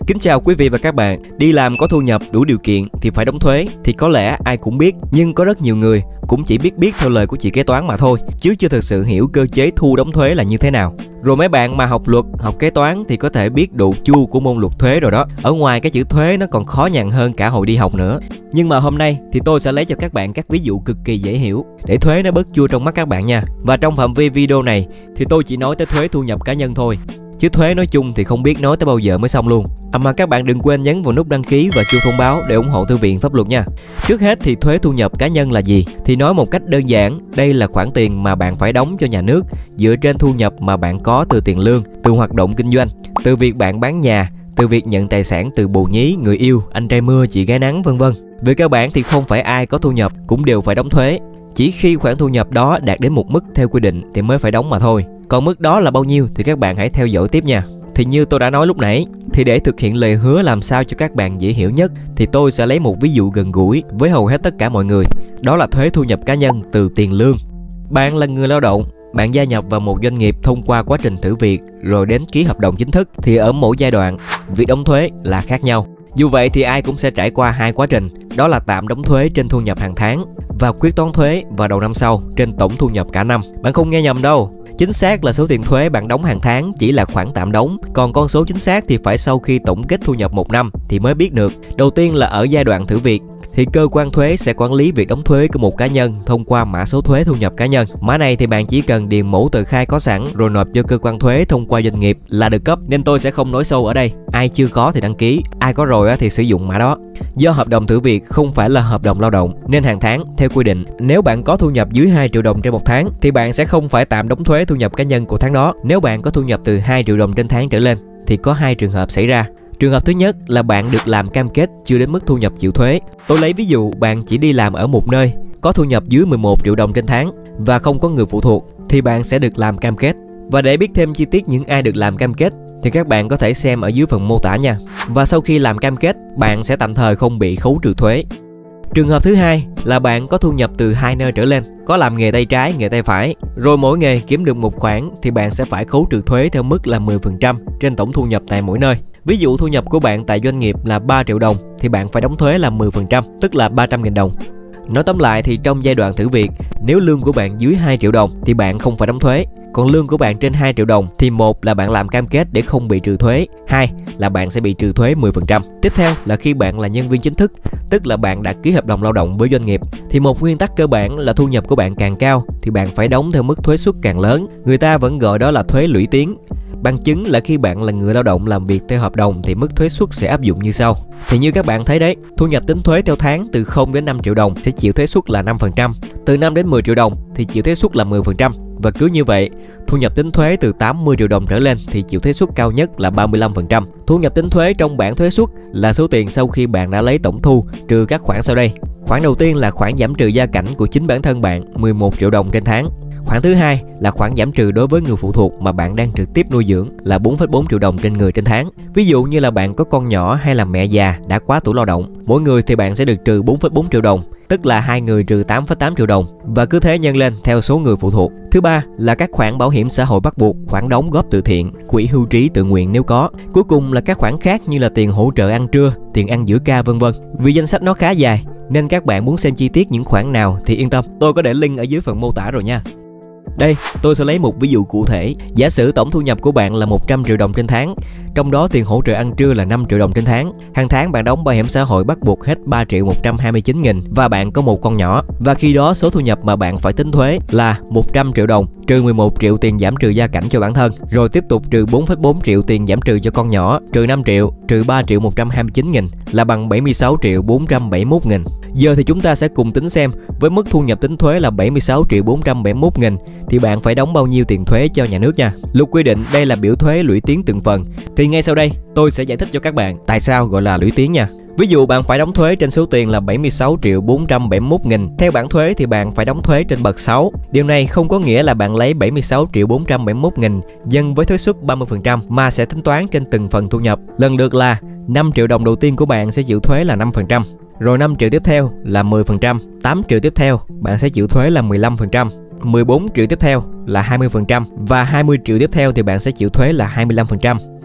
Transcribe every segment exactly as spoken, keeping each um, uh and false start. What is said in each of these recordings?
Kính chào quý vị và các bạn. Đi làm có thu nhập đủ điều kiện thì phải đóng thuế thì có lẽ ai cũng biết, nhưng có rất nhiều người cũng chỉ biết biết theo lời của chị kế toán mà thôi, chứ chưa thực sự hiểu cơ chế thu đóng thuế là như thế nào. Rồi mấy bạn mà học luật, học kế toán thì có thể biết độ chua của môn luật thuế rồi đó. Ở ngoài cái chữ thuế nó còn khó nhằn hơn cả hồi đi học nữa. Nhưng mà hôm nay thì tôi sẽ lấy cho các bạn các ví dụ cực kỳ dễ hiểu để thuế nó bớt chua trong mắt các bạn nha. Và trong phạm vi video này thì tôi chỉ nói tới thuế thu nhập cá nhân thôi, chứ thuế nói chung thì không biết nói tới bao giờ mới xong luôn. À mà các bạn đừng quên nhấn vào nút đăng ký và chuông thông báo để ủng hộ Thư viện Pháp Luật nha. Trước hết thì thuế thu nhập cá nhân là gì? Thì nói một cách đơn giản, đây là khoản tiền mà bạn phải đóng cho nhà nước dựa trên thu nhập mà bạn có từ tiền lương, từ hoạt động kinh doanh, từ việc bạn bán nhà, từ việc nhận tài sản từ bồ nhí, người yêu, anh trai mưa, chị gái nắng vân vân. Về cơ bản thì không phải ai có thu nhập cũng đều phải đóng thuế. Chỉ khi khoản thu nhập đó đạt đến một mức theo quy định thì mới phải đóng mà thôi. Còn mức đó là bao nhiêu thì các bạn hãy theo dõi tiếp nha. Thì như tôi đã nói lúc nãy, thì để thực hiện lời hứa làm sao cho các bạn dễ hiểu nhất thì tôi sẽ lấy một ví dụ gần gũi với hầu hết tất cả mọi người. Đó là thuế thu nhập cá nhân từ tiền lương. Bạn là người lao động, bạn gia nhập vào một doanh nghiệp thông qua quá trình thử việc rồi đến ký hợp đồng chính thức, thì ở mỗi giai đoạn việc đóng thuế là khác nhau. Dù vậy thì ai cũng sẽ trải qua hai quá trình, đó là tạm đóng thuế trên thu nhập hàng tháng và quyết toán thuế vào đầu năm sau trên tổng thu nhập cả năm. Bạn không nghe nhầm đâu. Chính xác là số tiền thuế bạn đóng hàng tháng chỉ là khoản tạm đóng, còn con số chính xác thì phải sau khi tổng kết thu nhập một năm thì mới biết được. Đầu tiên là ở giai đoạn thử việc thì cơ quan thuế sẽ quản lý việc đóng thuế của một cá nhân thông qua mã số thuế thu nhập cá nhân. Mã này thì bạn chỉ cần điền mẫu tờ khai có sẵn rồi nộp cho cơ quan thuế thông qua doanh nghiệp là được cấp, nên tôi sẽ không nói sâu ở đây. Ai chưa có thì đăng ký, ai có rồi thì sử dụng mã đó. Do hợp đồng thử việc không phải là hợp đồng lao động nên hàng tháng theo quy định, nếu bạn có thu nhập dưới hai triệu đồng trên một tháng thì bạn sẽ không phải tạm đóng thuế thu nhập cá nhân của tháng đó. Nếu bạn có thu nhập từ hai triệu đồng trên tháng trở lên thì có hai trường hợp xảy ra. Trường hợp thứ nhất là bạn được làm cam kết chưa đến mức thu nhập chịu thuế. Tôi lấy ví dụ bạn chỉ đi làm ở một nơi, có thu nhập dưới mười một triệu đồng trên tháng và không có người phụ thuộc thì bạn sẽ được làm cam kết. Và để biết thêm chi tiết những ai được làm cam kết thì các bạn có thể xem ở dưới phần mô tả nha. Và sau khi làm cam kết, bạn sẽ tạm thời không bị khấu trừ thuế. Trường hợp thứ hai là bạn có thu nhập từ hai nơi trở lên, có làm nghề tay trái, nghề tay phải, rồi mỗi nghề kiếm được một khoản thì bạn sẽ phải khấu trừ thuế theo mức là mười phần trăm trên tổng thu nhập tại mỗi nơi. Ví dụ thu nhập của bạn tại doanh nghiệp là ba triệu đồng thì bạn phải đóng thuế là mười phần trăm, tức là ba trăm nghìn đồng. Nói tóm lại thì trong giai đoạn thử việc, nếu lương của bạn dưới hai triệu đồng thì bạn không phải đóng thuế. Còn lương của bạn trên hai triệu đồng thì một là bạn làm cam kết để không bị trừ thuế, hai là bạn sẽ bị trừ thuế mười phần trăm. Tiếp theo là khi bạn là nhân viên chính thức, tức là bạn đã ký hợp đồng lao động với doanh nghiệp, thì một nguyên tắc cơ bản là thu nhập của bạn càng cao thì bạn phải đóng theo mức thuế suất càng lớn. Người ta vẫn gọi đó là thuế lũy tiến. Bằng chứng là khi bạn là người lao động làm việc theo hợp đồng thì mức thuế suất sẽ áp dụng như sau. Thì như các bạn thấy đấy, thu nhập tính thuế theo tháng từ không đến năm triệu đồng sẽ chịu thuế suất là năm phần trăm, từ năm đến mười triệu đồng thì chịu thuế suất là mười phần trăm. Và cứ như vậy, thu nhập tính thuế từ tám mươi triệu đồng trở lên thì chịu thuế suất cao nhất là ba mươi lăm phần trăm. Thu nhập tính thuế trong bảng thuế suất là số tiền sau khi bạn đã lấy tổng thu trừ các khoản sau đây. Khoản đầu tiên là khoản giảm trừ gia cảnh của chính bản thân bạn, mười một triệu đồng trên tháng. Khoản thứ hai là khoản giảm trừ đối với người phụ thuộc mà bạn đang trực tiếp nuôi dưỡng là bốn phẩy bốn triệu đồng trên người trên tháng. Ví dụ như là bạn có con nhỏ hay là mẹ già đã quá tuổi lao động, mỗi người thì bạn sẽ được trừ bốn phẩy bốn triệu đồng, tức là hai người trừ tám phẩy tám triệu đồng, và cứ thế nhân lên theo số người phụ thuộc. Thứ ba là các khoản bảo hiểm xã hội bắt buộc, khoản đóng góp từ thiện, quỹ hưu trí tự nguyện nếu có. Cuối cùng là các khoản khác như là tiền hỗ trợ ăn trưa, tiền ăn giữa ca vân vân. Vì danh sách nó khá dài nên các bạn muốn xem chi tiết những khoản nào thì yên tâm, tôi có để link ở dưới phần mô tả rồi nha. Đây, tôi sẽ lấy một ví dụ cụ thể. Giả sử tổng thu nhập của bạn là một trăm triệu đồng trên tháng, trong đó tiền hỗ trợ ăn trưa là năm triệu đồng trên tháng. Hàng tháng bạn đóng bảo hiểm xã hội bắt buộc hết ba triệu một trăm hai mươi chín nghìn và bạn có một con nhỏ. Và khi đó số thu nhập mà bạn phải tính thuế là một trăm triệu đồng trừ mười một triệu tiền giảm trừ gia cảnh cho bản thân, rồi tiếp tục trừ bốn phẩy bốn triệu tiền giảm trừ cho con nhỏ, trừ năm triệu, trừ ba triệu một trăm hai mươi chín nghìn là bằng bảy mươi sáu triệu bốn trăm bảy mươi mốt nghìn. Giờ thì chúng ta sẽ cùng tính xem với mức thu nhập tính thuế là bảy mươi sáu triệu bốn trăm bảy mươi mốt nghìn thì bạn phải đóng bao nhiêu tiền thuế cho nhà nước nha. Luật quy định đây là biểu thuế lũy tiến từng phần. Thì ngay sau đây tôi sẽ giải thích cho các bạn tại sao gọi là lũy tiến nha. Ví dụ bạn phải đóng thuế trên số tiền là bảy mươi sáu triệu bốn trăm bảy mươi mốt nghìn. Theo bảng thuế thì bạn phải đóng thuế trên bậc sáu. Điều này không có nghĩa là bạn lấy bảy mươi sáu triệu bốn trăm bảy mươi mốt nghìn nhân với thuế suất ba mươi phần trăm mà sẽ tính toán trên từng phần thu nhập. Lần lượt là năm triệu đồng đầu tiên của bạn sẽ chịu thuế là năm phần trăm. Rồi năm triệu tiếp theo là mười phần trăm, tám triệu tiếp theo bạn sẽ chịu thuế là mười lăm phần trăm, mười bốn triệu tiếp theo là hai mươi phần trăm và hai mươi triệu tiếp theo thì bạn sẽ chịu thuế là hai mươi lăm phần trăm.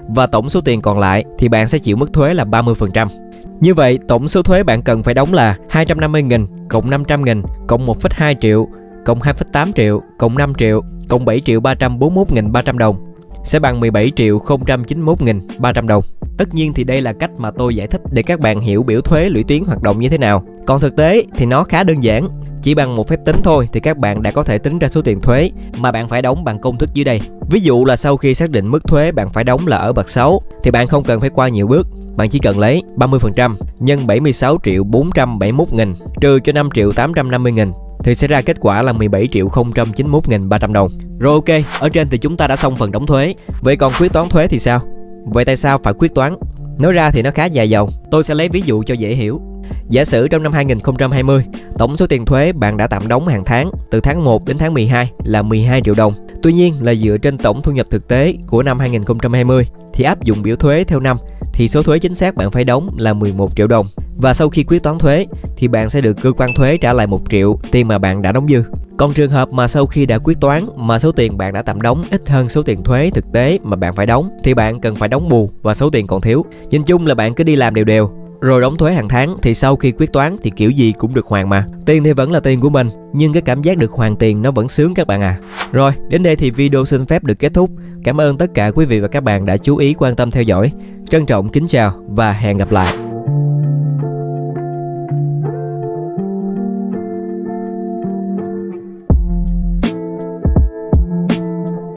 và tổng số tiền còn lại thì bạn sẽ chịu mức thuế là ba mươi phần trăm. Như vậy, tổng số thuế bạn cần phải đóng là hai trăm năm mươi nghìn cộng năm trăm nghìn cộng một phẩy hai triệu cộng hai phẩy tám triệu cộng năm triệu cộng bảy triệu ba trăm bốn mươi mốt nghìn ba trăm đồng sẽ bằng mười bảy triệu không trăm chín mươi mốt nghìn ba trăm đồng. Tất nhiên thì đây là cách mà tôi giải thích để các bạn hiểu biểu thuế lũy tiến hoạt động như thế nào. Còn thực tế thì nó khá đơn giản. Chỉ bằng một phép tính thôi thì các bạn đã có thể tính ra số tiền thuế mà bạn phải đóng bằng công thức dưới đây. Ví dụ là sau khi xác định mức thuế bạn phải đóng là ở bậc sáu thì bạn không cần phải qua nhiều bước. Bạn chỉ cần lấy ba mươi phần trăm nhân bảy mươi sáu triệu bốn trăm bảy mươi mốt nghìn trừ cho năm triệu tám trăm năm mươi nghìn thì sẽ ra kết quả là mười bảy triệu không trăm chín mươi mốt nghìn ba trăm đồng. Rồi ok, ở trên thì chúng ta đã xong phần đóng thuế. Vậy còn quyết toán thuế thì sao? Vậy tại sao phải quyết toán? Nói ra thì nó khá dài dòng. Tôi sẽ lấy ví dụ cho dễ hiểu. Giả sử trong năm hai nghìn không trăm hai mươi, tổng số tiền thuế bạn đã tạm đóng hàng tháng từ tháng một đến tháng mười hai là mười hai triệu đồng. Tuy nhiên là dựa trên tổng thu nhập thực tế của năm hai nghìn không trăm hai mươi thì áp dụng biểu thuế theo năm thì số thuế chính xác bạn phải đóng là mười một triệu đồng. Và sau khi quyết toán thuế thì bạn sẽ được cơ quan thuế trả lại một triệu tiền mà bạn đã đóng dư. Còn trường hợp mà sau khi đã quyết toán mà số tiền bạn đã tạm đóng ít hơn số tiền thuế thực tế mà bạn phải đóng thì bạn cần phải đóng bù và số tiền còn thiếu. Nhìn chung là bạn cứ đi làm đều đều rồi đóng thuế hàng tháng thì sau khi quyết toán thì kiểu gì cũng được hoàn mà. Tiền thì vẫn là tiền của mình, nhưng cái cảm giác được hoàn tiền nó vẫn sướng các bạn à. Rồi, đến đây thì video xin phép được kết thúc. Cảm ơn tất cả quý vị và các bạn đã chú ý quan tâm theo dõi. Trân trọng kính chào và hẹn gặp lại.